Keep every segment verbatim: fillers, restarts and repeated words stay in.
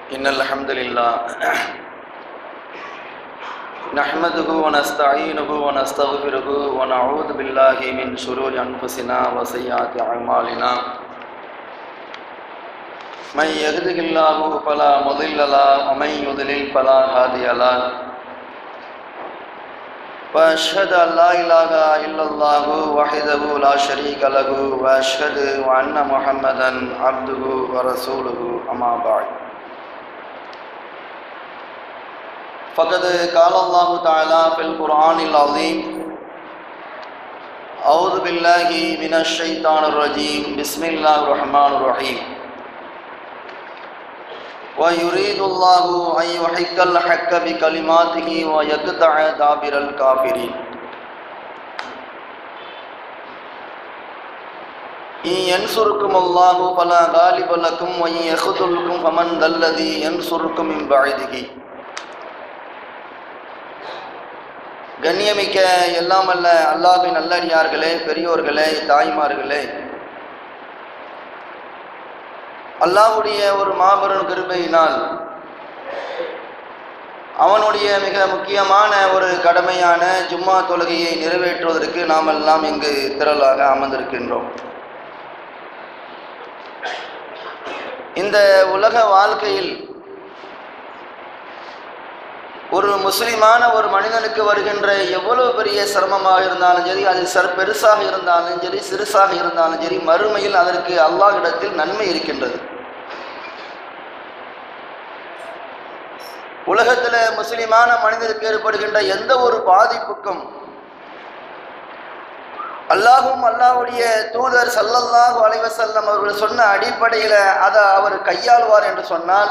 إن الحمد لله نحمده ونستعينه ونستغفره ونعوذ بالله من شرور أنفسنا وسيئات أعمالنا من يهده الله فلا مضل له ومن يضلل فلا هادي له وأشهد أن لا إله إلا الله وحده لا شريك له وأشهد أن محمدا عبده ورسوله أما بعد فقد قال الله تعالى في القرآن العظيم أعوذ بالله من الشيطان الرجيم بسم الله الرحمن الرحيم ويريد الله أن يحق الحق بكلماته ويقطع دابر الكافرين إن ينصركم الله فلا غالب لكم وإن يخذلكم فمن ذا الذي ينصركم من بعده. கண்ணியமிக்க எல்லாம் அல்ல அல்லாஹ்வின் நல்லடியார்களே, பெரியோர்களே, தாய்மார்களே, அல்லாஹ்வுடைய ஒரு மாபெரும் கிருபையினால் அவனுடைய மிக முக்கியமான ஒரு கடமையான ஜும்மா தொழுகையை நிறைவேற்றுவதற்கு நாம் எல்லாம் இங்கு திரளாக அமர்ந்திருக்கின்றோம். இந்த உலக வாழ்க்கையில் ஒரு முஸ்லிமான ஒரு மனிதனுக்கு வருகின்ற எவ்வளவு பெரிய சிரமமாக இருந்தாலும் சரி, அது சர் பெருசாக இருந்தாலும் சரி, சிறுசாக இருந்தாலும் சரி, மறுமையில் அதற்கு அல்லாஹ்விடத்தில் நன்மை இருக்கின்றது. உலகத்தில் முஸ்லிமான மனிதனுக்கு ஏற்படுகின்ற எந்த ஒரு பாதிப்புக்கும் அல்லாஹும் அல்லாஹ்வுடைய தூதர் ஸல்லல்லாஹு அலைஹி வஸல்லம் அவர்கள் சொன்ன அடிப்படையில் அதை அவர் கையாள்வார் என்று சொன்னால்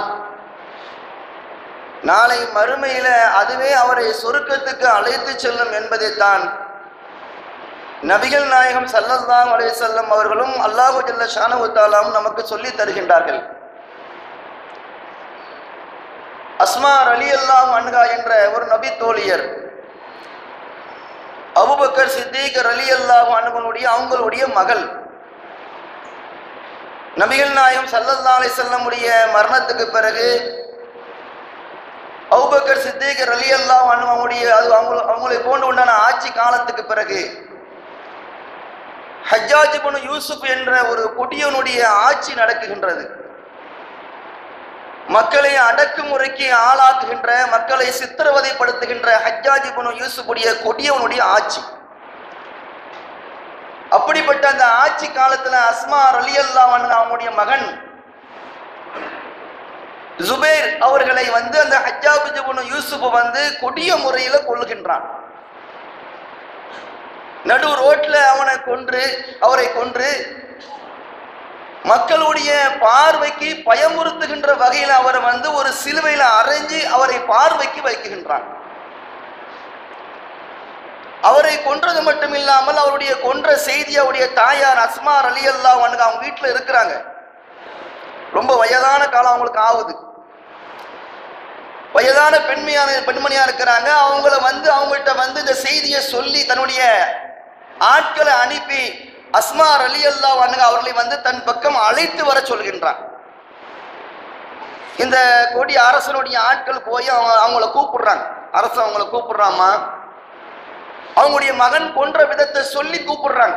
நாளை மறுமையில அதுவே அவரை சொர்க்கத்துக்கு அழைத்து செல்லும் என்பதைத்தான் நபிகள் நாயகம் ஸல்லல்லாஹு அலைஹி வஸல்லம் அவர்களும் அல்லாஹு ஜல்ல ஷானஹு தஆலாவும் நமக்கு சொல்லி தருகின்றார்கள். அஸ்மா ரலியல்லாஹு அன்ஹா என்ற ஒரு நபி தோழியர் அபூபக்கர் சித்திக் ரலியல்லாஹு அன்ஹுவுடைய அவங்களுடைய மகள் நபிகள் நாயகம் ஸல்லல்லாஹு அலைஹி வஸல்லம் உடைய மரணத்துக்கு பிறகு அபூபக்கர் சித்திக் ரலியல்லாஹு அன்ஹு அவங்களுடைய அது அவங்க அவங்களை போன்று உண்டான ஆட்சி காலத்துக்கு பிறகு ஹஜ்ஜாஜ் இப்னு யூசுப் என்ற ஒரு கொடியவனுடைய ஆட்சி நடக்குகின்றது. மக்களை அடக்குமுறைக்கு ஆளாக்குகின்ற, மக்களை சித்திரவதைப்படுத்துகின்ற ஹஜ்ஜாஜ் இப்னு யூசுஃபுடைய கொடியவனுடைய ஆட்சி. அப்படிப்பட்ட அந்த ஆட்சி காலத்துல அஸ்மா ரலியல்லாஹு அன்ஹா அவங்களுடைய மகன் ஜுபைர் அவர்களை வந்து அந்த ஹஜ்ஜாஜ் இப்னு யூசுஃப் வந்து கொடிய முறையில கொல்லுகின்றான். நடு ரோட்ல அவனை கொன்று அவரை கொன்று மக்களுடைய பார்வைக்கு பயமுறுத்துகின்ற வகையில் அவரை வந்து ஒரு சிலுவையில அரைஞ்சு அவரை பார்வைக்கு வைக்குகின்றான். அவரை கொன்றது மட்டும் இல்லாமல் அவருடைய கொன்ற செய்தி அவருடைய தாயார் அஸ்மா ரலியல்லாஹு அன்ஹா அவங்க வீட்டுல இருக்கிறாங்க. ரொம்ப வயதான காலம் அவங்களுக்கு ஆகுது. வயதான பெண்மையான பெண்மணியா இருக்கிறாங்க. அவங்கள வந்து அவங்கள்ட்ட வந்து இந்த செய்தியை சொல்லி தன்னுடைய ஆட்களை அனுப்பி அஸ்மா ரலியல்லாஹு அன்ஹா அவர்களை வந்து தன் பக்கம் அழைத்து வர சொல்கின்றான். இந்த கொடி அரசனுடைய ஆட்கள் போய் அவங்க அவங்கள கூப்பிடுறாங்க. அரசன் அவங்கள கூப்பிடுறாமா, அவங்களுடைய மகன் கொன்ற விதத்தை சொல்லி கூப்பிடுறாங்க.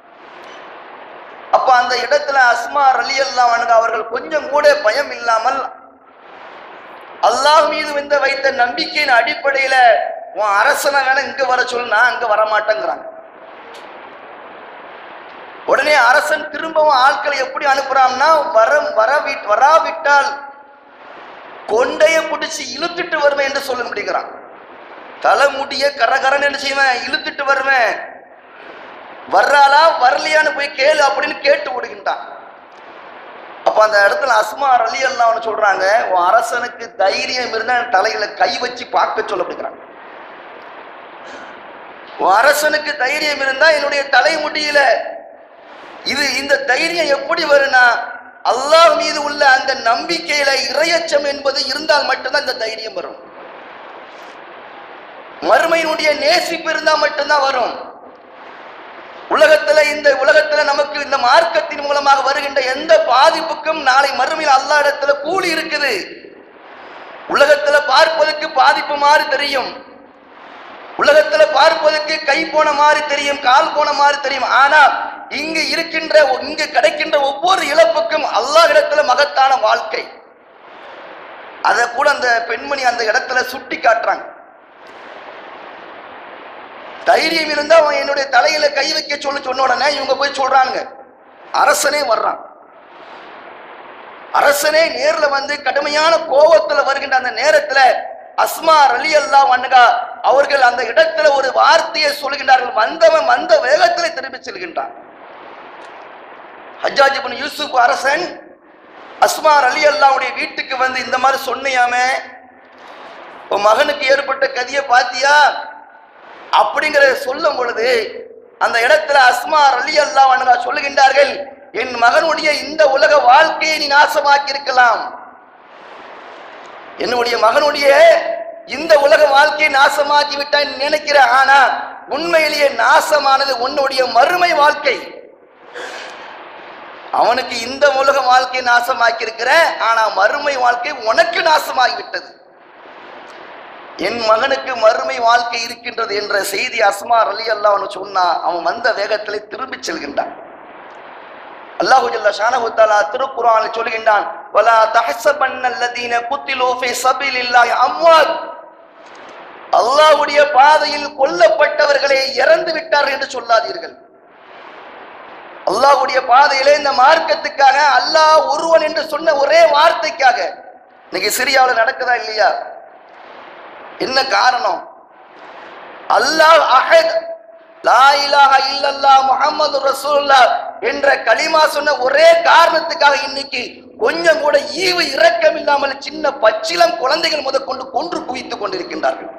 அப்ப அந்த இடத்துல அஸ்மா ரலியல்லாஹு அன்ஹா அவர்கள் கொஞ்சம் கூட பயம் இல்லாமல் அல்லாஹ் மீது வந்து வைத்த நம்பிக்கையின் அடிப்படையில உன் அரசனை வேணா இங்க வர சொல்லு, நான் அங்க வரமாட்டேங்கிறாங்க. உடனே அரசன் திரும்பவும் ஆட்களை எப்படி அனுப்புறான்னா, வர வரவி வராவிட்டால் கொண்டைய பிடிச்சி இழுத்துட்டு வருவேன் என்று சொல்ல முடிகிறான். தலைமுடிய கரகரன்னு என்ன செய்வேன், இழுத்துட்டு வருவேன், வர்றாளா வரலையான்னு போய் கேளு அப்படின்னு கேட்டு விடுகின்றான். அப்ப அந்த இடத்துல அஸ்மா ரலியல்லாஹு அன்ஹா சொல்றாங்க, உன் அரசனுக்கு தைரியம் இருந்தா தலையில கை வச்சு பார்க்க சொல்ல அப்படிங்கிறாங்க. உன் அரசனுக்கு தைரியம் இருந்தா என்னுடைய தலைமுடியில இது இந்த தைரியம் எப்படி வரும்னா அல்லாஹ் மீது உள்ள அந்த நம்பிக்கையில இறையச்சம் என்பது இருந்தால் மட்டும்தான் இந்த தைரியம் வரும். மறுமையினுடைய நேசிப்பு இருந்தா மட்டும்தான் வரும். உலகத்துல இந்த உலகத்துல நமக்கு இந்த மார்க்கத்தின் மூலமாக வருகின்ற எந்த பாதிப்புக்கும் நாளை மறுமையில் அல்லாஹ் இடத்துல கூலி இருக்குது. உலகத்துல பார்ப்பதற்கு பாதிப்பு மாதிரி தெரியும், உலகத்துல பார்ப்பதற்கு கை போன மாதிரி தெரியும், கால் போன மாதிரி தெரியும். ஆனா இங்கு இருக்கின்ற இங்கு கிடைக்கின்ற ஒவ்வொரு இழப்புக்கும் அல்லாஹ் இடத்துல மகத்தான வாழ்க்கை. அதை கூட அந்த பெண்மணி அந்த இடத்துல சுட்டி காட்டுறாங்க. தைரியம் இருந்தா அவன் என்னுடைய தலையில கை வைக்க சொல்லி சொன்ன உடனே இவங்க போய் சொல்றாங்க, அரசனே வர்றான். அரசனே நேர்ல வந்து கடுமையான கோபத்துல வருகின்ற அந்த நேரத்துல அஸ்மா ரலியல்லாஹு அன்ஹா அவர்கள் அந்த இடத்துல ஒரு வார்த்தையை சொல்கின்றார்கள். வந்தவன் வந்த வேகத்தில் திரும்பி செல்கின்றான். ஹஜ்ஜாஜ் இப்னு யூசுப் அரசன் அஸ்மா ரலியல்லாஹுடைய வீட்டுக்கு வந்து இந்த மாதிரி சொன்னியாமே, உன் மகனுக்கு ஏற்பட்ட கதியை பாத்தியா அப்படிங்கிற சொல்லும் பொழுது அந்த இடத்துல அஸ்மா ரலியல்லாஹு அன்ஹா சொல்லுகின்றார்கள், என் மகனுடைய இந்த உலக வாழ்க்கையை நீ நாசமாக்கி இருக்கலாம், என்னுடைய மகனுடைய இந்த உலக வாழ்க்கையை நாசமாக்கி விட்டான் நினைக்கிற, ஆனா உண்மையிலேயே நாசமானது உன்னுடைய மறுமை வாழ்க்கை. அவனுக்கு இந்த உலக வாழ்க்கையை நாசமாக்கி இருக்கிற, ஆனா மறுமை வாழ்க்கை உனக்கு நாசமாகிவிட்டது. என் மகனுக்கு மறுமை வாழ்க்கை இருக்கின்றது என்ற செய்தி அஸ்மா ரலியல்லாஹு அன்ஹா சொன்னா அவன் வந்த வேகத்திலே திரும்பி செல்கின்றான். அல்லாஹு ஜல்ல ஷானஹு தஆலா திருக்குர்ஆனில் சொல்கின்றான், வலா தஹஸபன்னல்லதீன குத்திலூ ஃபீ ஸபீலில்லாஹி அம்வாத், அல்லாஹ்வுடைய பாதையில் கொல்லப்பட்டவர்களே இறந்து விட்டார்கள் என்று சொல்லாதீர்கள். அல்லாஹ்வுடைய பாதையிலே இந்த மார்க்கத்துக்காக அல்லாஹ் ஒருவன் என்று சொன்ன ஒரே வார்த்தைக்காக இன்னைக்கு சிரியாவில் நடக்குதா இல்லையா? என்ன காரணம்? அல்லாஹ் அஹத், லா இலாஹா இல்லல்லாஹ் முஹம்மது ரசூலுல்லாஹ் என்ற கலிமா சொன்ன ஒரே காரணத்துக்காக இன்னைக்கு கொஞ்சம் கூட ஈவு இரக்கம் இல்லாமல் சின்ன பச்சிலம் குழந்தைகள் முதற்கொண்டு கொன்று குவித்துக் கொண்டிருக்கின்றார்கள்.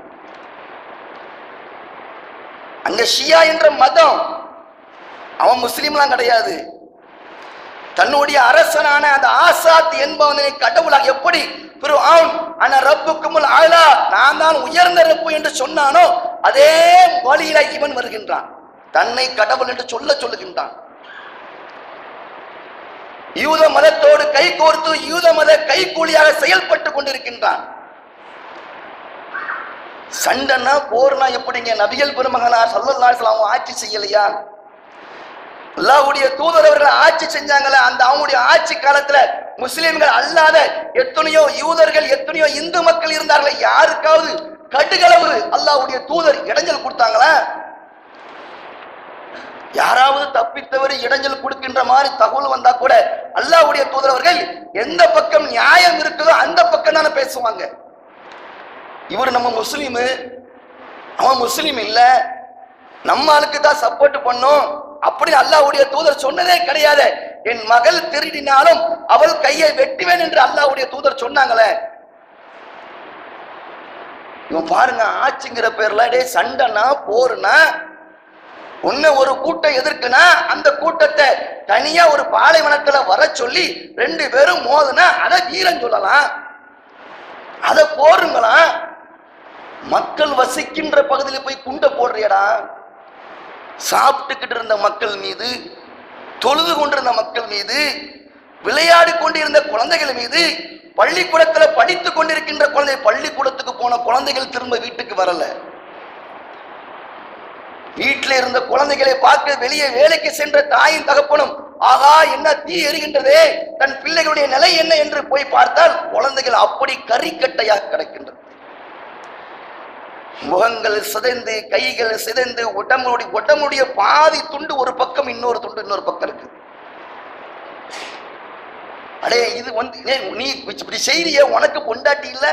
அங்க ஷியா என்ற மதம், அவன் முஸ்லீம்லாம் கிடையாது. தன்னுடைய அரசனான அந்த ஆசாத் என்பவனை கடவுளாக எப்படி நான் தான் உயர்ந்த ரப்பு என்று சொன்னானோ அதே வழியில இவன் வருகின்றான், தன்னை கடவுள் என்று சொல்ல சொல்லுகின்றான். யூத மதத்தோடு கை கோர்த்து யூத மத கைகூலியாக செயல்பட்டு கொண்டிருக்கின்றான். சண்டைனா போர்னா எப்படிங்க? நபிகள் பெருமகனார் ஸல்லல்லாஹு அலைஹி வஸல்லம் ஆட்சி செய்யலையா? அல்லாஹ்வுடைய தூதர் அவர்கள் ஆட்சி செஞ்சாங்களே, அந்த அவங்களுடைய ஆட்சி காலத்துல முஸ்லிம்கள் அல்லாத எத்தனையோ யூதர்கள் எத்தனையோ இந்து மக்கள் இருந்தார்களே, யாருக்காவது கடுகளவு அல்லாஹ்வுடைய தூதர் இடைஞ்சல் கொடுத்தாங்களா? யாராவது தப்பித்தவரை இடைஞ்சல் கொடுக்கின்ற மாதிரி தகவல் வந்தா கூட அல்லாஹ்வுடைய தூதர் அவர்கள் எந்த பக்கம் நியாயம் இருக்குதோ அந்த பக்கம் தானே பேசுவாங்க. இவர் நம்ம முஸ்லீமு, அவன் முஸ்லீம் இல்ல, நம்ம ஆளுக்கு தான் சப்போர்ட் பண்ணும் அப்படி அல்லாஹ்வுடைய தூதர் சொன்னதே கிடையாது. என் மகள் திருடினாலும் அவள் கையை வெட்டுவேன் என்று அல்லாஹ்வுடைய தூதர் சொன்னாங்களே. இவன் பாருங்க, ஆட்சிங்கிற பேர்ல டே சண்டைனா போர்னா ஒன்னு ஒரு கூட்டம் எதிர்க்குனா அந்த கூட்டத்தை தனியா ஒரு பாலைவனத்துல வர சொல்லி ரெண்டு பேரும் மோதுனா அதை வீரன் சொல்லலாம், அதை போருங்களாம். மக்கள் வசிக்கின்ற பகுதியில் போய் குண்டை போடுறியடா. சாப்பிட்டுக்கிட்டு இருந்த மக்கள் மீது, தொழுது கொண்டிருந்த மக்கள் மீது, விளையாடி கொண்டிருந்த குழந்தைகள் மீது, பள்ளிக்கூடத்துல படித்துக் கொண்டிருக்கின்ற குழந்தை, பள்ளிக்கூடத்துக்கு போன குழந்தைகள் திரும்ப வீட்டுக்கு வரல, வீட்டில் இருந்த குழந்தைகளை பார்க்க வெளியே வேலைக்கு சென்ற தாயின் தகப்பனும் ஆகா என்ன தீ எரிகின்றதே, தன் பிள்ளைகளுடைய நிலை என்ன என்று போய் பார்த்தால் குழந்தைகள் அப்படி கறிக்கட்டையாக கிடக்கின்றது. முகங்கள் சிதைந்து, கைகள் சிதைந்து, உடம்புடைய உடம்புடைய பாதி துண்டு ஒரு பக்கம், இன்னொரு துண்டு இன்னொரு பக்கம் இருக்கு. அடே இது வந்து நீ இப்படி செய்திய, உனக்கு பொண்டாட்டி இல்ல,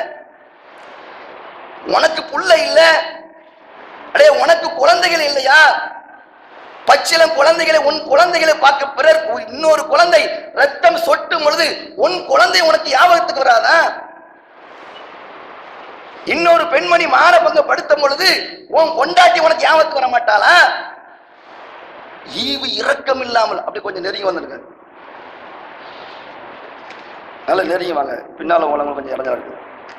உனக்கு புள்ள இல்ல, அடே உனக்கு குழந்தைகள் இல்லையா? பச்சிலம் குழந்தைகளை, உன் குழந்தைகளை பார்க்க பிறர் இன்னொரு குழந்தை ரத்தம் சொட்டும் பொழுது உன் குழந்தை உனக்கு ஞாபகத்துக்கு வராதா? இன்னொரு பெண்மணி மானபங்க படுத்தும் பொழுது உன் கொண்டாட்டி உனக்கு ஞாபகத்துக்கு வர மாட்டாளா? ஈவு இரக்கம் இல்லாமல் அப்படி கொஞ்சம் நெருங்கி வந்துருங்க, நல்ல நெருங்கி வாங்க, பின்னால உலகம் கொஞ்சம் இறங்க இருக்கு.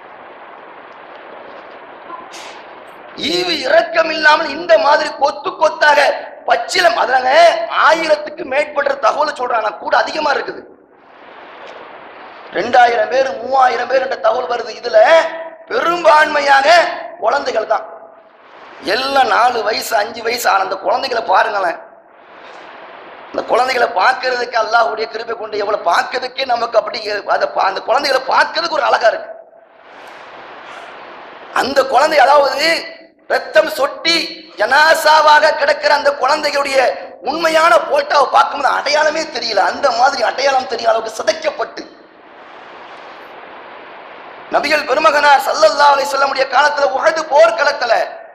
ஈவு இரக்கம் இல்லாமல் இந்த மாதிரி கொத்து கொத்தாக பச்சிலம், அதுல ஆயிரத்துக்கு மேற்பட்ட தகவல் சொல்றாங்க, கூட அதிகமா இருக்குது. ரெண்டாயிரம் பேர் மூவாயிரம் பேர் என்ற தகவல் வருது. இதுல பெரும்பான்மையாக குழந்தைகள் தான். எல்லாம் நாலு வயசு அஞ்சு வயசு ஆன அந்த குழந்தைகளை பாருங்களேன். அந்த குழந்தைகளை பார்க்கறதுக்கு அல்லாஹ்வுடைய கிருபை கொண்டு எவ்வளவு பார்க்கறதுக்கே நமக்கு அப்படி அந்த குழந்தைகளை பார்க்கறதுக்கு ஒரு அழகா இருக்கு. அந்த குழந்தை அதாவது ரத்தம் சொட்டி ஜனாசாவாக கிடக்கிற அந்த குழந்தைகளுடைய உண்மையான போட்டாவை பார்க்கும்போது அடையாளமே தெரியல. அந்த மாதிரி அடையாளம் தெரிய அளவுக்கு சிதைக்கப்பட்டு நபிகள் பெருமகனார் ஸல்லல்லாஹு அலைஹி வஸல்லம் உடைய காலத்துல உஹது போர்க்களத்துல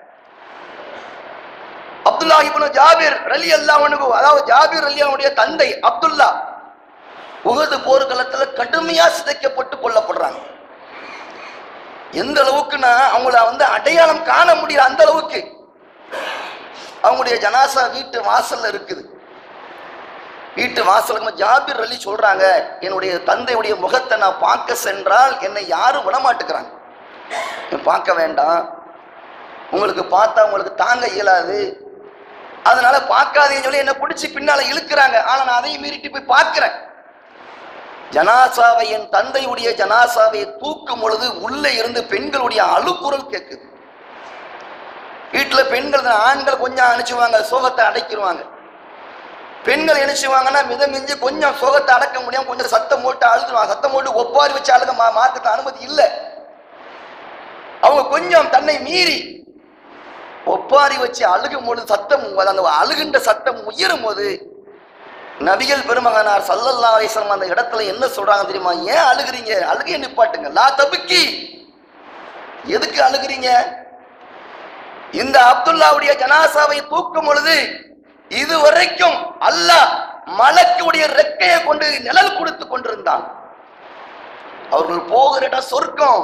அப்துல்லா இப்னு ஜாபிர் ரலியல்லாஹு அன்ஹு, அதாவது ஜாபிர் ரலியல்லாஹு அன்ஹுடைய தந்தை அப்துல்லா உஹது போர்க்களத்துல கடுமையா சிதைக்கப்பட்டு கொல்லப்படுறாங்க. எந்த அளவுக்குன்னா அவங்கள வந்து அடையாளம் காண முடியல. அந்த அளவுக்கு அவங்களுடைய ஜனாசா வீட்டு வாசல்ல இருக்குது. வீட்டு வாசலுக்கு ஜாபிர் அலி சொல்றாங்க, என்னுடைய தந்தையுடைய முகத்தை நான் பார்க்க சென்றால் என்னை யாரும் விடமாட்டுக்கிறாங்க. பார்க்க வேண்டாம், உங்களுக்கு பார்த்தா உங்களுக்கு தாங்க இயலாது, அதனால பார்க்காதீங்கன்னு சொல்லி என்னை பிடிச்சி பின்னால இழுக்கிறாங்க. ஆனா நான் அதையும் மீறிட்டு போய் பார்க்கிறேன். ஜனாசாவை, என் தந்தையுடைய ஜனாசாவை தூக்கும் பொழுது உள்ளே இருந்து பெண்களுடைய அழுக்குரல் கேட்குது. வீட்டுல பெண்கள், ஆண்கள் கொஞ்சம் அனுச்சுவாங்க, சோகத்தை அடைக்கிடுவாங்க. பெண்கள் நினைச்சுவாங்கன்னா மித மிஞ்சி கொஞ்சம் சோகத்தை அடக்க முடியாம கொஞ்சம் சத்தம் போட்டு அழுதுவாங்க. சத்தம் போட்டு ஒப்பாரி வச்சு அழுக மார்க்கத்துல அனுமதி இல்லை. அவங்க கொஞ்சம் தன்னை மீறி ஒப்பாரி வச்சு அழுகும் பொழுது சத்தம், அந்த அழுகின்ற சத்தம் உயரும் போது நபிகள் பெருமகனார் ஸல்லல்லாஹு அலைஹி வஸல்லம் அந்த இடத்துல என்ன சொல்றாங்க தெரியுமா? ஏன் அழுகிறீங்க? அழுகையை நிப்பாட்டுங்க. லா தபுக்கி, எதுக்கு அழுகிறீங்க? இந்த அப்துல்லாவுடைய ஜனாசாவை தூக்கும் பொழுது இதுவரைக்கும் அல்லாஹ் மலக்குடைய ரெக்கையை கொண்டு நிழல் கொடுத்து கொண்டிருந்தான். அவர்கள் போகிற இடம் சொர்க்கம்,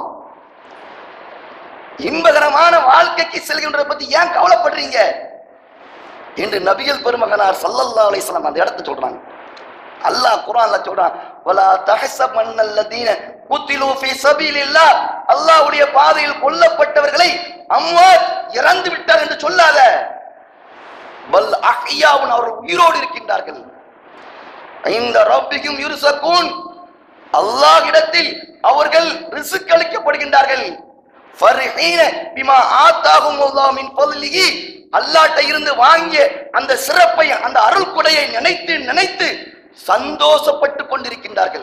இன்பகரமான வாழ்க்கைக்கு செல்கின்ற பத்தி ஏன் கவலைப்படுறீங்க என்று நபிகள் பெருமகனார் ஸல்லல்லாஹு அலைஹி வஸல்லம் அந்த இடத்தை சொல்றாங்க. அல்லாஹ் குர்ஆன்ல சொல்றான், வலா தஹஸபன்னல்லதீன குத்திலு ஃபீ ஸபீலில்லாஹ், அல்லாஹ்வுடைய பாதையில் கொல்லப்பட்டவர்களை அம்வாத் இறந்து விட்டார் என்று சொல்லாத. பல் அஹ்யாவுன், அவர்கள் உயிரோடு இருக்கின்றார்கள். இந்த ரப்பிக்கும் யுர்ஸகூன், அல்லாஹ்விடத்தில் அவர்கள் ரிஸ்க் அளிக்கப்படுகின்றார்கள். ஃபர்ஹீன பிமா ஆதாஹுமுல்லாஹு மின் ஃபضலிஹி, அல்லாஹ்ட்ட இருந்து வாங்கிய அந்த சிறப்பை, அந்த அருள் கொடையை நினைத்து நினைத்து சந்தோஷப்பட்டு கொண்டிருக்கின்றார்கள்.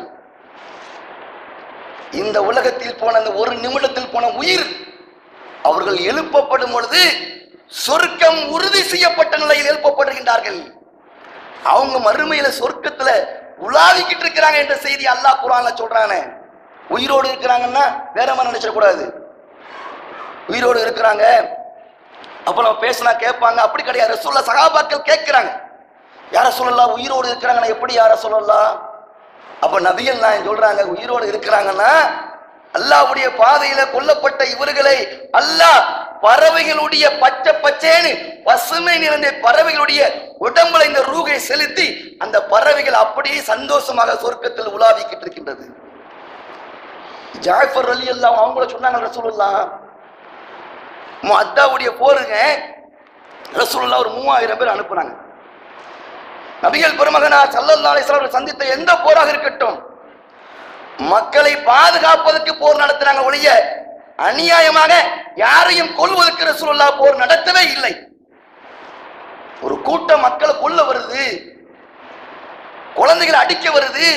இந்த உலகத்தில் போன அந்த ஒரு நிமிடத்தில் போன உயிர் அவர்கள் எழுப்பப்படும் பொழுது சொர்க்கம் உறுதி செய்யப்பட்ட நிலையில் எழுப்பப்படுகின்றார்கள். அவங்க மறுமையில சொர்க்கத்துல உலாவிக்கிட்டு இருக்கிறாங்க என்ற செய்தி அல்லாஹ் குர்ஆன்ல சொல்றானே. உயிரோடு இருக்கிறாங்கன்னா வேற மாதிரி நினைச்ச கூடாது. உயிரோடு இருக்கிறாங்க அப்ப நம்ம பேசினா கேட்பாங்க, அப்படி கிடையாது. ரசூலுல்லாஹ் சஹாபாக்கள் கேட்கிறாங்க, யார ரசூலுல்லாஹ் உயிரோடு இருக்கிறாங்கன்னா எப்படி யார ரசூலுல்லாஹ்? அப்ப நபிகள் நாயகம் சொல்றாங்க, உயிரோடு இருக்கிறாங்கன்னா அல்லாஹ்வுடைய பாதையில கொல்லப்பட்ட இவர்களை அல்லாஹ் பறவைகளுடைய பச்சை பச்சேன்னு பசுமை நிறைந்த பறவைகளுடைய உடம்புல இந்த ரூகை செலுத்தி அந்த பறவைகள் அப்படியே சந்தோஷமாக சொர்க்கத்தில் உலாவிக்கிட்டு இருக்கின்றது. ஜாஃபர் ரலியல்லாஹு அவங்கள சொன்னாங்க, ரசூலுல்லாஹ் முஅத்தாவுடைய போருங்க, ரசூலுல்லாஹ் ஒரு மூவாயிரம் பேர் அனுப்புனாங்க. நபிகள் பெருமகனார் ஸல்லல்லாஹு அலைஹி வஸல்லம் சந்தித்த எந்த போராக இருக்கட்டும், மக்களை பாதுகாப்பதற்கு போர் நடத்தினாங்க ஒழிய அநியாயமாக யாரையும் கொல்வதற்கு ரசூலுல்லாஹ் போர் நடத்தவே இல்லை. ஒரு கூட்டம் மக்களை கொல்ல வருது, குழந்தைகளை அடிக்க வருது,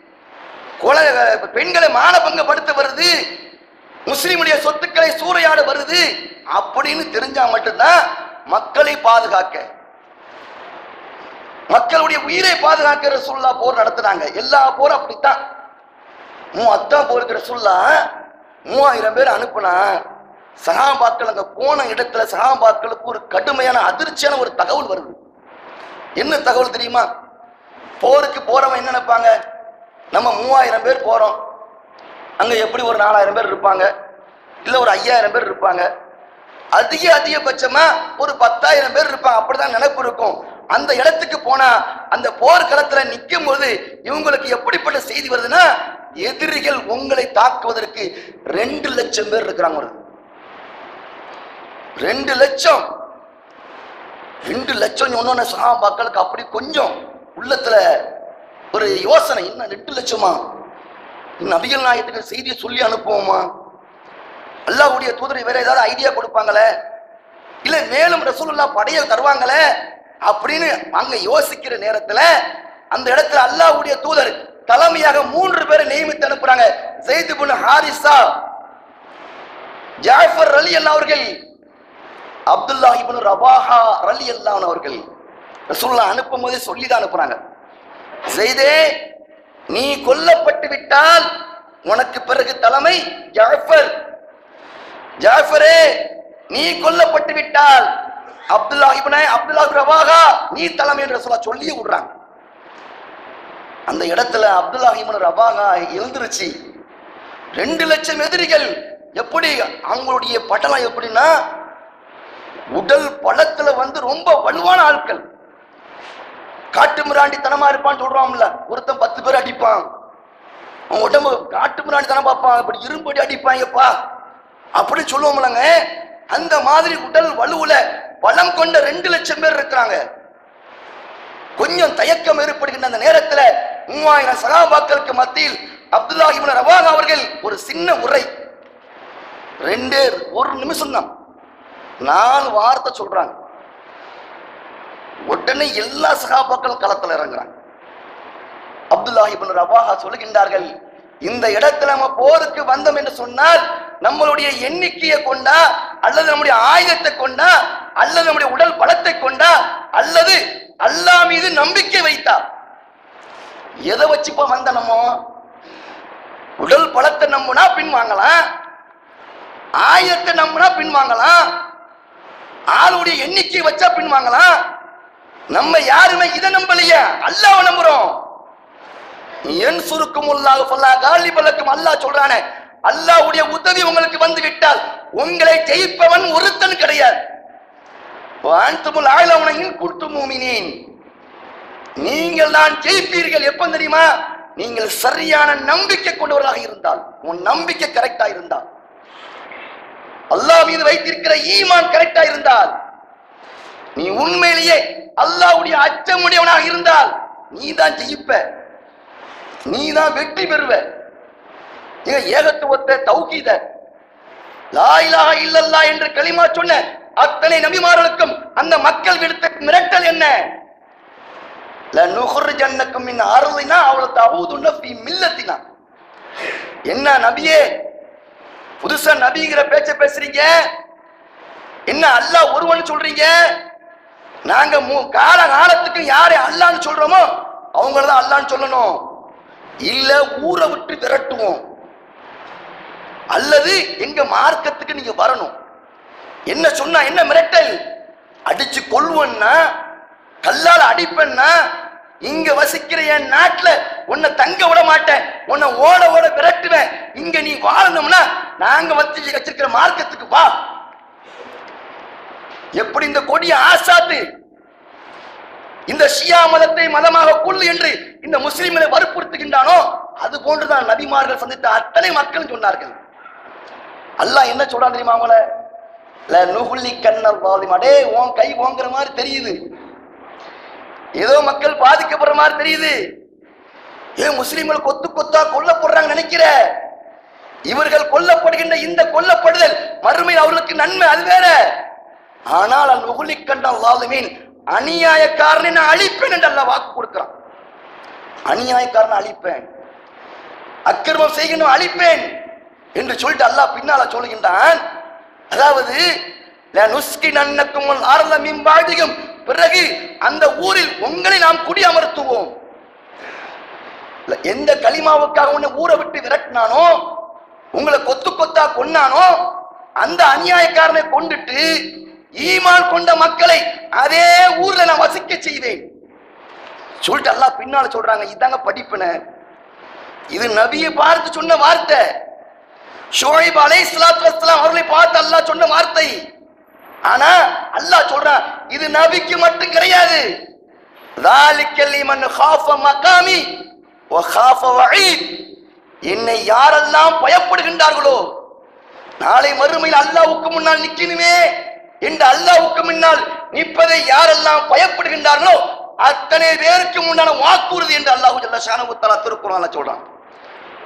பெண்களை மானபங்கப்படுத்த வருது, முஸ்லிமுடைய சொத்துக்களை சூறையாட வருது அப்படின்னு தெரிஞ்சா மட்டும்தான் மக்களை பாதுகாக்க, மக்களுடைய உயிரை பாதுகாக்க ரசூலுல்லாஹ் போர் நடத்தினாங்க. எல்லா போரும் அப்படித்தான். மூத்தா போருக்கு ரசூலுல்லாஹ் மூவாயிரம் பேர் அனுப்புனா சஹாபாக்கள் அங்க போன இடத்துல சஹாபாக்களுக்கு ஒரு கடுமையான அதிர்ச்சியான ஒரு தகவல் வருது. என்ன தகவல் தெரியுமா? போருக்கு போறவன் என்ன நினைப்பாங்க, நம்ம மூவாயிரம் பேர் போறோம், அங்க எப்படி ஒரு நாலாயிரம் பேர் இருப்பாங்க, இல்ல ஒரு ஐயாயிரம் பேர் இருப்பாங்க, அதிக அதிகபட்சமா ஒரு பத்தாயிரம் பேர் இருப்பாங்க, அப்படிதான் நினைப்பு இருக்கும். அந்த இடத்துக்கு போனா அந்த போர்க்களத்துல நிற்கும் போது இவங்களுக்கு எப்படிப்பட்ட செய்தி வருதுன்னா, எதிரிகள் உங்களை தாக்குவதற்கு ரெண்டு லட்சம் பேர் இருக்கிறாங்க. ரெண்டு லட்சம் ரெண்டு லட்சம் ஒன்னொன்னு சஹாபாக்களுக்கு அப்படி கொஞ்சம் உள்ளத்துல ஒரு யோசனை, என்ன ரெண்டு லட்சமா? நபிகள் நாயகத்துக்கு செய்தியை சொல்லி அனுப்புவோமா? அல்லாஹ்வுடைய தூதரை வேற ஏதாவது ஐடியா கொடுப்பாங்களே, இல்ல மேலும் ரசூலுல்லாஹ் படைய தருவாங்களே அப்படின்னு அங்க யோசிக்கிற நேரத்துல அந்த இடத்துல அல்லாஹ்வுடைய தூதர் தலைமையாக மூன்று பேரை நியமித்து அனுப்புறாங்க. ஸைத் இப்னு ஹாரிஸா, ஜாஃபர் ரலியல்லாஹு அவர்கள், அப்துல்லாஹ் இப்னு ரவாஹா ரலியல்லாஹு அவர்கள். ரசூலுல்லாஹ் அனுப்பும் போதே சொல்லிதான் அனுப்புறாங்க, ஸைதே நீ கொல்லப்பட்டு விட்டால் உனக்கு பிறகு தலைமை ஜாஃபர். ஜாஃபரே நீ கொல்லப்பட்டு விட்டால் அப்துல்லாஹ் இப்னு அப்துல்லாஹ் ரவாஹா நீ தலைமை என்று ரசூலுல்லாஹ் சொல்லி விடுறாங்க. அந்த இடத்துல அப்துல்லாஹ் இப்னு ரவாஹா எழுந்திருச்சு. ரெண்டு லட்சம் எதிரிகள், எப்படி அவங்களுடைய பட்டலம் எப்படின்னா உடல் பலத்துல வந்து ரொம்ப வலுவான ஆட்கள். காட்டு மிராண்டித்தனமா இருப்பான்னு சொல்றான்ல, ஒருத்தன் பத்து பேர் அடிப்பான், அவன் உடம்பு காட்டு மிராண்டித்தனம் பார்ப்பான், இப்படி இரும்படி அடிப்பாங்கப்பா அப்படின்னு சொல்லுவோம்லங்க. அந்த மாதிரி உடல் வலுவுல பலம் கொண்ட ரெண்டு லட்சம் பேர் இருக்கிறாங்க. கொஞ்சம் தயக்கம் ஏற்படுகின்ற அந்த நேரத்துல மூவாயிரம் சகாபாக்களுக்கு மத்தியில் அப்துல்லாஹ் இப்னு ரவாஹா அவர்கள் ஒரு சின்ன உரை, ரெண்டே ஒரு நிமிஷம் தான், நாலு வார்த்தை சொல்றாங்க. உடனே எல்லா சகாபாக்களும் களத்தில் இறங்குறாங்க. அப்துல்லாஹ் இப்னு ரவாஹா சொல்லுகின்றார்கள், இந்த இடத்துல நம்ம போருக்கு வந்தோம் என்று சொன்னால் நம்மளுடைய எண்ணிக்கையை கொண்டா அல்லது நம்முடைய ஆயுதத்தை கொண்டா அல்லது நம்முடைய உடல் பலத்தை கொண்டா அல்லது அல்லாஹ் மீது நம்பிக்கை வைத்தா, எதை வச்சுப்போ வந்த நம்ம உடல் பலத்தை நம்பினா பின் வாங்கலாம், ஆயுதத்தை நம்பினா பின் வாங்கலாம், ஆளுடைய எண்ணிக்கை வச்சா பின் வாங்கலாம். நம்ம யாருமே இதை நம்பலையா, அல்லாஹ்வை நம்புறோம். என் சுருக்கும் அல்லாஹ் ஃபல்லா காலிபலக்கும் அல்லாஹ் சொல்றானே, அல்லாஹ்வுடைய உதவி உங்களுக்கு வந்து விட்டால் உங்களை ஜெயிப்பவன் ஒருத்தன் கிடையாது. வான்துமுல் ஆலவுன இன் குன்தும் முஃமினீன், நீங்கள் தான் ஜெயிப்பீர்கள். எப்ப தெரியுமா? நீங்கள் சரியான நம்பிக்கை கொண்டவர்களாக இருந்தால், உன் நம்பிக்கை கரெக்டா இருந்தால், அல்லாஹ் மீது வைத்திருக்கிற ஈமான் கரெக்டா இருந்தால், நீ உண்மையிலேயே அல்லாஹ்வுடைய அச்சமுடையவனாக இருந்தால் நீ தான் ஜெயிப்ப, நீ தான் வெற்றி பெறுவ. ஏகத்துவத்தை தௌஹீத லா இலாஹா இல்லல்லாஹ் என்று கலிமா சொன்ன அத்தனை நபிமார்களுக்கும் அந்த மக்கள் விடுத்த மிரட்டல் என்ன? லனுஹ்ரிஜன்னக்கும் மின் அர்தினா அவ் லதஊதுன ஃபீ மில்லத்தினா. என்ன நபியே, புதுசா நபிங்கிற பேச்ச பேசுறீங்க, என்ன அல்லாஹ் ஒருவன் சொல்றீங்க? நாங்க கால காலத்துக்கு யாரை அல்லாஹ்னு சொல்றோமோ அவங்களதான் அல்லாஹ்னு சொல்லணும், இல்ல ஊரை விட்டு விரட்டுவோம், அல்லது எங்க மார்க்கத்துக்கு நீங்க வரணும். என்ன சொன்னா என்ன மிரட்டல்? அடிச்சு கொள்வன்னா, கல்லால அடிப்பேன்னா, இங்க வசிக்கிற என் நாட்டுல உன்னை தங்க விட மாட்டேன், உன்னை ஓட ஓட விரட்டுவேன், இங்க நீ வாழணும்னா நாங்க வச்சு வச்சிருக்கிற மார்க்கத்துக்கு வா. எப்படி இந்த கொடிய ஆசாத்து இந்த ஷியா மதத்தை மதமாக கொள்ளு என்று இந்த முஸ்லிம்களை வற்புறுத்துகின்றானோ அது போன்றுதான் நபிமார்கள் சந்தித்த அத்தனை மக்கள் சொன்னார்கள். அல்லாஹ் என்ன சொல்றான் தெரியுமா? அவங்கள நுகுலி கண்ணல் பாதிமா, டே உன் கை ஓங்குற மாதிரி தெரியுது, ஏதோ மக்கள் பாதிக்கப்படுற மாதிரி தெரியுது, ஏன் முஸ்லிம்கள் கொத்து கொத்தா கொல்லப்படுறாங்க நினைக்கிற? இவர்கள் கொல்லப்படுகின்ற இந்த கொல்லப்படுதல் மறுமையில் அவர்களுக்கு நன்மை, அது வேற. ஆனால் அல் நுகுலி கண்ணல் வாலிமீன், அநியாயக்காரனை நான் அழிப்பேன் என்று அல்லாஹ் வாக்கு கொடுக்கிறான். அநியாயக்காரனை அழிப்பேன், அக்கிரமம் செய்கின்ற அழிப்பேன் என்று சொல்லிட்டு அல்லாஹ் பின்னால சொல்லுகின்றான். அதாவது பிறகு அந்த ஊரில் உங்களை நாம் குடி அமர்த்துவோம். எந்த களிமாவுக்காக உன்னை ஊரை விட்டு விரட்டினானோ, உங்களை கொத்து கொத்தா கொன்னானோ, அந்த அநியாயக்காரனை கொண்டுட்டு ஈமான் கொண்ட மக்களை அதே ஊர்ல நான் வசிக்க செய்வேன் சொல்லிட்டு அல்லாஹ் பின்னால சொல்றாங்க. இதாங்க படிப்புன, இது நபியை பார்த்து சொன்ன வார்த்தை. ஷுஐப் அலைஹிஸ்ஸலாத்து வஸ்ஸலாம் அவர்களை பார்த்து அல்லாஹ் சொன்ன வார்த்தை. ஆனா அல்லாஹ் சொல்றான், இது நபிக்கு மட்டும் கிடையாது. ذَلِكَ لِمَنْ خَافَ مَقَامِي وَخَافَ وَعِيدِ. என்னை யாரெல்லாம் பயப்படுகின்றார்களோ, நாளை மறுமையில் அல்லாஹ்வுக்கு முன்னால் நிக்கணுமே என்று அல்லாஹ்வுக்கு முன்னால் நிற்பதை யாரெல்லாம் பயப்படுகின்றார்களோ அத்தனை பேருக்கு முன்னால வாக்குறுதி என்று அல்லாஹ் ஜல்ல ஷானஹு வ தஆலா திருக்குர்ஆன்ல சொல்றான்.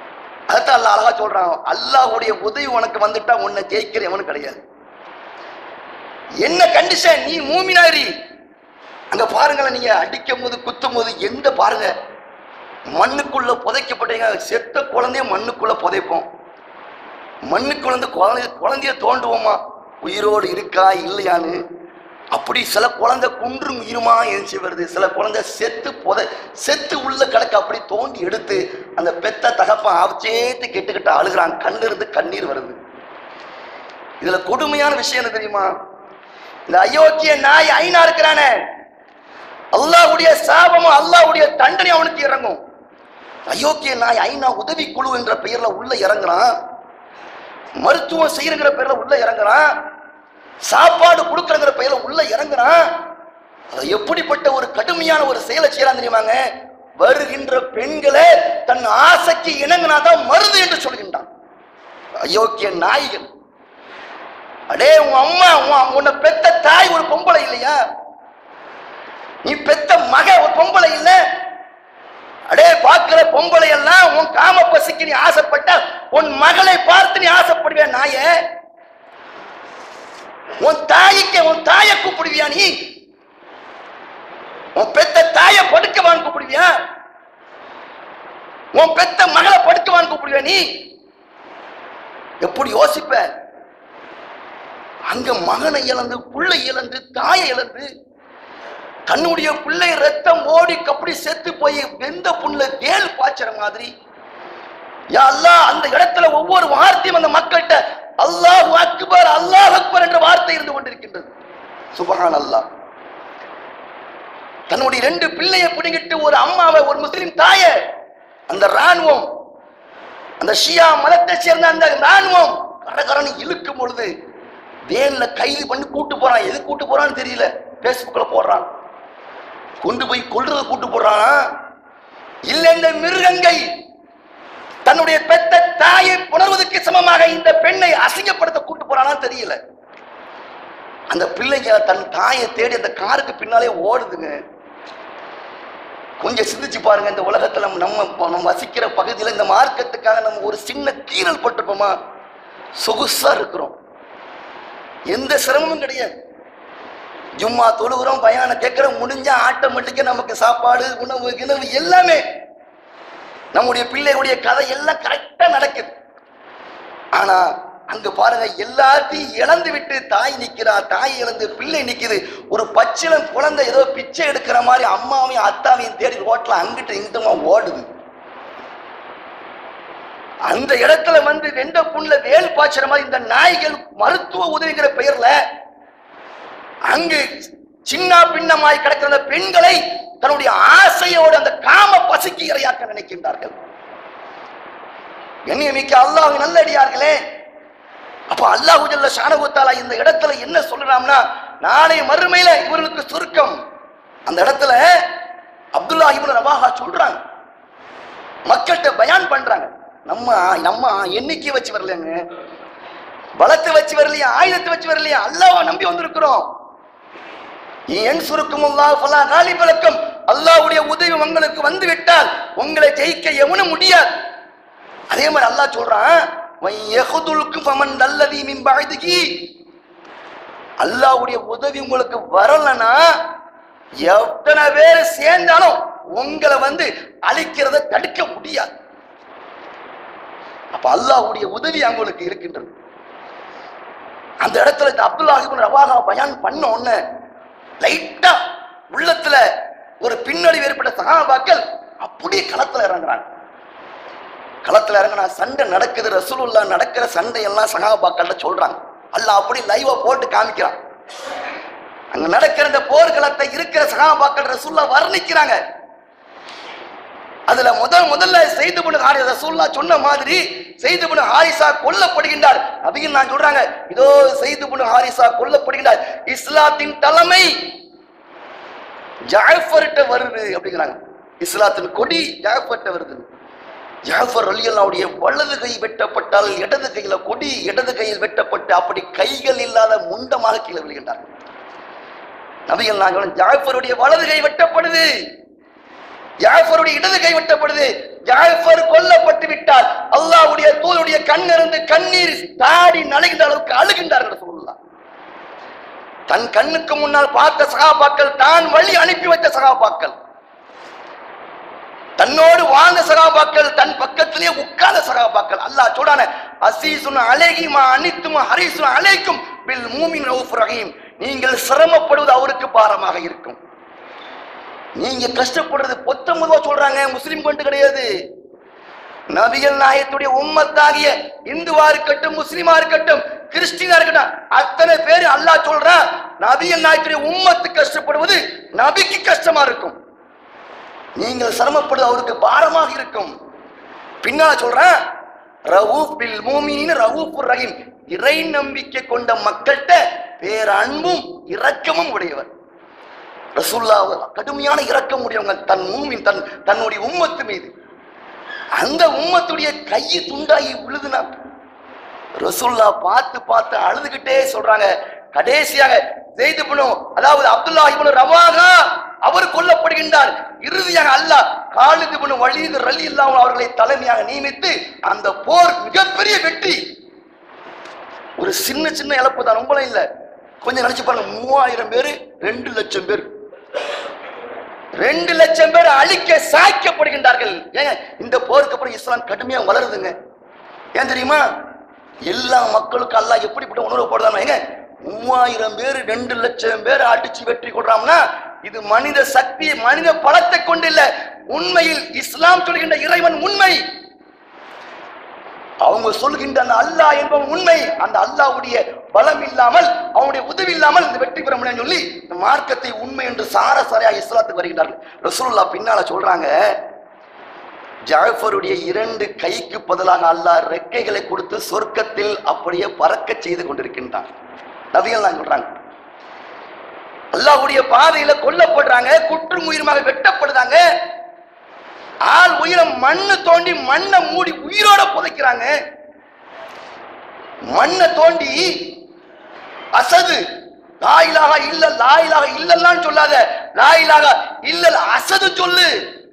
அதான் அல்லாஹ் அழகா சொல்றான், அல்லாஹ்வுடைய உதவி உனக்கு வந்துட்டா உன்னை ஜெயிக்கிற எவனும் கிடையாது. என்ன கண்டிஷன்? நீ மூமினாரி. அங்க பாருங்களேன், நீங்க அடிக்கும் போது குத்தும் போது எந்த பாருங்க, மண்ணுக்குள்ள புதைக்கப்பட்டீங்க. செத்த குழந்தைய மண்ணுக்குள்ள புதைப்போம். மண்ணுக்குள்ள குழந்தைய குழந்தைய தோண்டுவோமா உயிரோடு இருக்கா இல்லையான்னு. அப்படி சில குழந்தை குன்றும் உயிருமா எழுச்சி வருது, சில குழந்தை செத்து புதை செத்து உள்ள கிடக்க அப்படி தோண்டி எடுத்து அந்த பெத்த தகப்பன் அவச்சேத்து கெட்டுக்கிட்டு அழுகிறான், கண்ணு இருந்து கண்ணீர் வருது. இதுல கொடுமையான விஷயம் என்ன தெரியுமா? இந்த அயோக்கிய நாய் ஐநா இருக்கிறானே, அல்லாஹ்வுடைய சாபமும் அல்லாஹ்வுடைய தண்டனை அவனுக்கு இறங்கும். அயோக்கிய நாய் ஐநா உதவி குழு என்ற பெயர்ல உள்ள இறங்குறான், மருத்துவம் செய்யற பெயர்ல உள்ள இறங்குறான், சாப்பாடு கொடுக்கறங்கிற பெயர்ல உள்ள இறங்குறான். அது எப்படிப்பட்ட ஒரு கடுமையான ஒரு செயலை செய்யறான் தெரியுமாங்க? வருகின்ற பெண்களை தன் ஆசைக்கு இணங்கினாதான் மருது என்று சொல்கின்றான். அயோக்கிய நாய்கள். அடே, உன் அம்மா உன்னை பெத்த தாய் ஒரு பொம்பளை இல்லையா? நீ பெத்த மக ஒரு பொம்பளை இல்ல? அடே, பார்க்கிற பொம்பளை எல்லாம் உன் காம பசிக்கு நீ ஆசைப்பட்ட உன் மகளை பார்த்து நீ ஆசைப்படுவியா நாய? உன் தாய்க்கு உன் தாயை கூப்பிடுவியா? நீ உன் பெத்த தாயை படுக்கவான்னு கூப்பிடுவியா? உன் பெத்த மகளை படுக்கவான்னு கூப்பிடுவியா? நீ எப்படி யோசிப்ப? அங்க மகனை இழந்து பிள்ளை இழந்து தாயை இழந்து தன்னுடைய பிள்ளை ரத்தம் ஓடி கப்படி செத்து போய் வெந்த புண்ணுல வேல் பாய்ச்சற மாதிரி, யா அல்லாஹ், அந்த இடத்துல ஒவ்வொரு வார்த்தையும் அந்த மக்கள்கிட்ட அல்லாஹ் அக்பர் அல்லாஹ் அக்பர் என்ற வார்த்தை இருந்து கொண்டிருக்கின்றது. சுபஹான் அல்லாஹ். தன்னுடைய ரெண்டு பிள்ளையை பிடிங்கிட்டு ஒரு அம்மாவை, ஒரு முஸ்லிம் தாய, அந்த ராணுவம், அந்த ஷியா மதத்தை சேர்ந்த அந்த ராணுவம் கரகரன்னு இழுக்கும் பொழுது வேன்ல கைது பண்ணி கூட்டு போறான். எது கூட்டு போறான்னு தெரியல, பேஸ்புக்ல போடுறான். கொண்டு போய் கொல்றது கூட்டு போடுறான். இல்ல, இந்த மிருகங்கள் தன்னுடைய பெத்த தாயை புணர்வதற்கு சமமாக இந்த பெண்ணை அசிங்கப்படுத்த கூட்டு போறானா தெரியல. அந்த பிள்ளைங்க தன் தாயை தேடி அந்த காருக்கு பின்னாலே ஓடுதுங்க. கொஞ்சம் சிந்திச்சு பாருங்க, இந்த உலகத்துல நம்ம நம்ம வசிக்கிற பகுதியில் இந்த மார்க்கத்துக்காக நம்ம ஒரு சின்ன கீறல் பட்டிருப்போமா? சொகுசா இருக்கிறோம், எந்த சிரமமும் கிடையாது. ஜும்மா தொழுகிறோம், பயான கேட்கிறோம், முடிஞ்சா ஆட்டோமேட்டிக்கா நமக்கு சாப்பாடு, உணவு, கிணவு எல்லாமே, நம்முடைய பிள்ளைகளுடைய கதை எல்லாம் கரெக்டா நடக்குது. ஆனா அங்க பாருங்க, எல்லாத்தையும் இழந்து விட்டு தாய் நிக்கிறா, தாய் இழந்து பிள்ளை நிக்குது. ஒரு பச்சிளம் குழந்தை ஏதோ பிச்சை எடுக்கிற மாதிரி அம்மாவையும் அத்தாவையும் தேடி ரோட்ல அங்கிட்டு இங்கிட்டமா ஓடுது. அந்த இடத்துல வந்து வெண்ட புண்ணுல வேல் பாய்ச்சற மாதிரி இந்த நாய்கள் மருத்துவ உதவிங்கிற பெயர்ல அங்கு சின்ன பின்னமாய் கிடக்கிற பெண்களை தன்னுடைய ஆசையோடு அந்த காம பசிக்கு இரையாக்க நினைக்கின்றார்கள். கண்ணியமிக்க அல்லாஹ்வின் நல்லடியார்களே, அப்ப அல்லாஹ் ஜல்ல ஷானஹு தஆலா இந்த இடத்துல என்ன சொல்றான்னா, நாளை மறுமையில இவர்களுக்கு சுருக்கம். அந்த இடத்துல அப்துல்லாஹ் இப்னு ரவாஹா சொல்றாங்க, மக்கள்கிட்ட பயான் பண்றாங்க. நம்ம நம்ம எண்ணிக்கை வச்சு வரலங்க, பலத்தை வச்சு வரலையா, ஆயுதத்தை வச்சு வரலையா, அல்லாஹ்வை நம்பி வந்திருக்கிறோம். என் சுருக்கும் அல்லாஹ் ஃபலா காலிப லக்கும், அல்லாஹ்வுடைய உதவி உங்களுக்கு வந்து விட்டால் உங்களை ஜெயிக்க எவனும் முடியாது. அதே மாதிரி அல்லாஹ் சொல்றான், அல்லாஹ்வுடைய உதவி உங்களுக்கு வரலன்னா எத்தனை பேர் சேர்ந்தாலும் உங்களை வந்து அழிக்கிறத தடுக்க முடியாது. அப்ப அல்லாஹ்வுடைய உதவி அவங்களுக்கு இருக்கின்றது. அந்த இடத்துல இந்த அப்துல்லாஹ் இப்னு ரவாஹா பயான் பண்ண உடனே லைட்டா உள்ளத்துல ஒரு பின்னடைவு ஏற்பட்ட சஹாபாக்கள் அப்படியே களத்துல இறங்குறாங்க. களத்துல இறங்கினா சண்டை நடக்குது, ரசூலுல்லாஹ் நடக்கிற சண்டை எல்லாம் சஹாபாக்கள்ட்ட சொல்றாங்க. அல்லாஹ் அப்படி லைவா போட்டு காமிக்கிறான். அங்க நடக்கிற இந்த போர்க்களத்தை இருக்கிற சஹாபாக்கள் ரசூலுல்லாஹ் வர்ணிக்கிறாங்க. அதுல முதல் முதல்ல ஸைத் இப்னு ஹாரிஸா, ரசூலுல்லாஹ் சொன்ன மாதிரி ஸைத் இப்னு ஹாரிஸா கொல்லப்படுகின்றார். நபிகள் நான் சொல்றாங்க, இதோ ஸைத் இப்னு ஹாரிஸா கொல்லப்படுகின்றார், இஸ்லாத்தின் தலைமை ஜாஃபர்ட்ட வருது அப்படிங்கிறாங்க. இஸ்லாத்தின் கொடி ஜாஃபர்ட்ட வருது. ஜாஃபர் ரலியல்லாஹுடைய வலது கை வெட்டப்பட்டால் இடது கையில கொடி, இடது கையில் வெட்டப்பட்டு அப்படி கைகள் இல்லாத முண்டமாக கீழே விழுகின்றார். நபிகள் நான் ஜாஃபருடைய வலது கை வெட்டப்படுது, ஜாஃபருடைய இடது கை வெட்டப்படுது. ஜாஃபர் கொல்லப்பட்டு விட்டால் அல்லாஹ்வுடைய தூதருடைய கண்ணிருந்து கண்ணீர் தாடி நனைகின்ற அளவுக்கு அழுகின்றார்கள் ரசூலுல்லாஹ். தன் கண்ணுக்கு முன்னால் பார்த்த சகாபாக்கள், தான் வழி அனுப்பி வைத்த சகாபாக்கள், தன்னோடு வாழ்ந்த சகாபாக்கள், தன் பக்கத்திலே உட்கார்ந்த சகாபாக்கள். அல்லாஹ் சொல்றானே, அசீசுன் அலைஹி மா அனித்தும் ஹரீசுன் அலைக்கும் பில் மூமின் ரவுஃப் ரஹீம். நீங்கள் சிரமப்படுவது அவருக்கு பாரமாக இருக்கும். நீங்க கஷ்டப்படுறது பொத்தமுதவா சொல்றாங்க, முஸ்லிம் கொண்டு கிடையாது. நபிகள் நாயகத்துடைய உம்மத்தாகிய இந்துவா இருக்கட்டும், முஸ்லிமா இருக்கட்டும், கிறிஸ்டினா இருக்கட்டும், அத்தனை பேரு அல்லாஹ் சொல்றான், நபிகள் நாயகத்துடைய உம்மத்து கஷ்டப்படுவது நபிக்கு கஷ்டமா இருக்கும். நீங்கள் சிரமப்படுவது அவருக்கு பாரமாக இருக்கும். பின்னால சொல்றேன், ரவூஃப் பில் மூமினீன ரவூஃபுர் ரஹீம். இறை நம்பிக்கை கொண்ட மக்கள்கிட்ட பேர அன்பும் இரக்கமும் உடையவர். ரசூலுல்லாஹ் கடுமையான இரக்கம் உடையவங்க தன் மூமின் தன் தன்னுடைய உம்மத்து மீது. அந்த உம்மத்துடைய கையை துண்டாகி விழுதுனா ரசூலுல்லாஹ் பார்த்து பார்த்து அழுதுகிட்டே சொல்றாங்க. கடைசியாக ஸெய்த் இப்னு அதாவது அப்துல்லாஹ் இப்னு ரவாஹா அவர் கொல்லப்படுகின்றார். இறுதியாக அல்லாஹ் காலித் இப்னு வலீத் ரலியல்லாஹு அவர்களை தலைமையாக நியமித்து அந்த போர் மிகப்பெரிய வெற்றி. ஒரு சின்ன சின்ன இழப்பு தான், ரொம்ப இல்லை. கொஞ்சம் நினைச்சு பாருங்க, மூவாயிரம் பேரு ரெண்டு லட்சம் பேர் ரெண்டு லட்சம் பேர் அழிக்க சாய்க்கப்படுகின்றார்கள். ஏங்க இந்த போருக்கு அப்புறம் இஸ்லாம் கடுமையா வளருதுங்க. ஏன் தெரியுமா? எல்லா மக்களுக்கும் அல்லாஹ் எப்படிப்பட்ட உணர்வு போடுறாங்க. ஏங்க மூவாயிரம் பேர் ரெண்டு லட்சம் பேர் அடிச்சு வெற்றி கொள்றாங்கன்னா இது மனித சக்தி, மனித பலத்தை கொண்டு இல்ல. உண்மையில் இஸ்லாம் சொல்கின்ற இறைவன் உண்மை, அவங்க சொல்கின்ற அந்த அல்லாஹ் என்பவன் உண்மை. அந்த அல்லாஹ்வுடைய பலம் இல்லாமல், அவனுடைய உதவி இல்லாமல் இந்த வெற்றி பெற முடியும் சொல்லி இந்த மார்க்கத்தை உண்மை என்று சாரசாரியா இஸ்லாத்துக்கு வருகின்றார்கள். ரசூலுல்லாஹ் பின்னால சொல்றாங்க, ஜாஃபருடைய இரண்டு கைக்கு பதிலாக அல்லாஹ் ரெக்கைகளை கொடுத்து சொர்க்கத்தில் அப்படியே பறக்க செய்து கொண்டிருக்கின்றான். நபிகள் நான் சொல்றாங்க, அல்லாஹ்வுடைய பாதையில கொல்லப்படுறாங்க, குற்றும் உயிருமாக வெட்டப்படுறாங்க, ஆள் உயிரை மண்ணு தோண்டி மண்ணை மூடி உயிரோட புதைக்கிறாங்க. மண்ணை தோண்டி அசது லாயிலாக இல்ல லாயிலாக இல்லல்லான்னு சொல்லாத, லாயிலாக இல்ல அசது சொல்லு,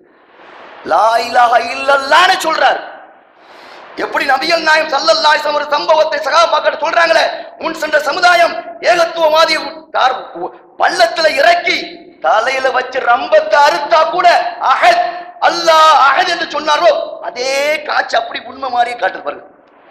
லாயிலாக இல்லல்லான்னு சொல்றார். எப்படி நபிகள் நாயகம் ஸல்லல்லாஹு அலைஹி வஸல்லம் ஒரு சம்பவத்தை சகாபாக்கள் சொல்றாங்களே, முன் சென்ற சமுதாயம் ஏகத்துவவாதி பள்ளத்துல இறக்கி தலையில வச்சு ரம்பத்தை அறுத்தா கூட அஹத் அல்லாஹ் அஹத் என்று சொன்னாரோ அதே காட்சி அப்படி உண்மை மாதிரியே காட்டுப்பாரு.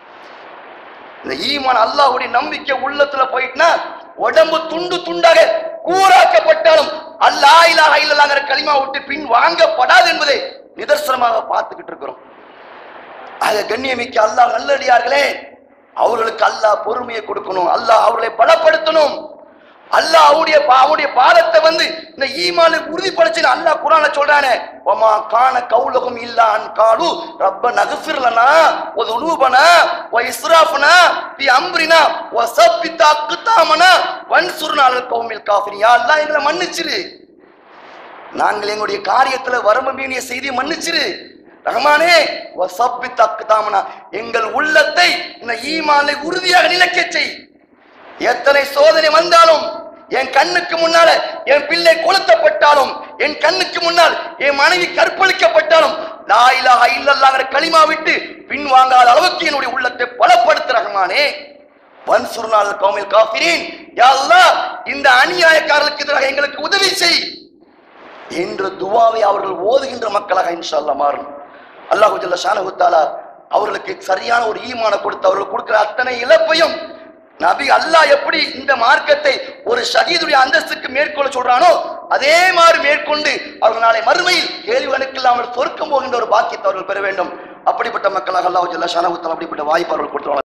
இந்த ஈமான் அல்லாஹ்வுடைய நம்பிக்கை உள்ளத்துல போயிட்டுனா உடம்பு துண்டு துண்டாக கூறாக்கப்பட்டாலும் அல்லாஹ் இலாஹ இல்லல்லாஹ்ங்கற கலிமா விட்டு பின் வாங்கப்படாது என்பதை நிதர்சனமாக பார்த்துக்கிட்டு இருக்கிறோம். ஆக கண்ணியமிக்க அல்லாஹ் நல்லடியார்களே, அவர்களுக்கு அல்லாஹ் பொறுமையை கொடுக்கணும், அல்லாஹ் அவர்களை பலப்படுத்தணும். அல்லாஹ் அவருடைய அவருடைய பாதத்தை வந்து இந்த ஈமானை உறுதிப்படுத்தி அல்லாஹ் குர்ஆன்ல சொல்றானே, வமா கான கௌலஹும் இல்லா அன் காலு ரப்பனா அக்ஃபிர் லனா வ துனூபனா வ இஸ்ராஃபனா ஃபி அம்ரினா வ ஸப்பித் அக்தாமனா வன்சுர்னா அலல் கௌமில் காஃபிரின். யா அல்லாஹ் எங்களை மன்னிச்சிரு, நாங்கள் எங்களுடைய காரியத்துல வரம்பு மீறிய செய்தியை மன்னிச்சிரு ரஹ்மானே. வ ஸப்பித் அக்தாமனா, எங்கள் உள்ளத்தை இந்த ஈமானை உறுதியாக நிலைக்க செய். எத்தனை சோதனை வந்தாலும், என் கண்ணுக்கு முன்னால என் பிள்ளை கொளுத்தப்பட்டாலும், என் கண்ணுக்கு முன்னால் என் மனைவி கற்பழிக்கப்பட்டாலும் லா இலாஹ இல்லல்லாஹ்ங்கற கலிமா விட்டு பின்வாங்காத அளவுக்கு என்னுடைய உள்ளத்தை பலப்படுத்து ரஹ்மானே. வன்சுர்னா அலல் கௌமில் காஃபிரீன். யா அல்லாஹ் இந்த அநியாயக்காரர்களுக்கு எதிராக எங்களுக்கு உதவி செய் என்ற துஆவை அவர்கள் ஓதுகின்ற மக்களாக இன்ஷா அல்லாஹ் மாறும். அல்லாஹ் ஜல்ல ஷானஹு தஆலா அவர்களுக்கு சரியான ஒரு ஈமானை கொடுத்து அவர்கள் கொடுக்கிற அத்தனை இழப்பையும் நபி அல்லாஹ் எப்படி இந்த மார்க்கத்தை ஒரு ஷஹீதுடைய அந்தஸ்துக்கு மேற்கொள்ள சொல்றானோ அதே மாதிரி மேற்கொண்டு அவர்கள் நாளை மறுமையில் கேள்வி கணக்கில்லாமல் சொர்க்கம் போகின்ற ஒரு பாக்கியத்தை அவர்கள் பெற வேண்டும். அப்படிப்பட்ட மக்களாக அல்லாஹ் ஜல்ல ஷானஹு தஆலா அப்படிப்பட்ட வாய்ப்பு அவர்கள் கொடுத்து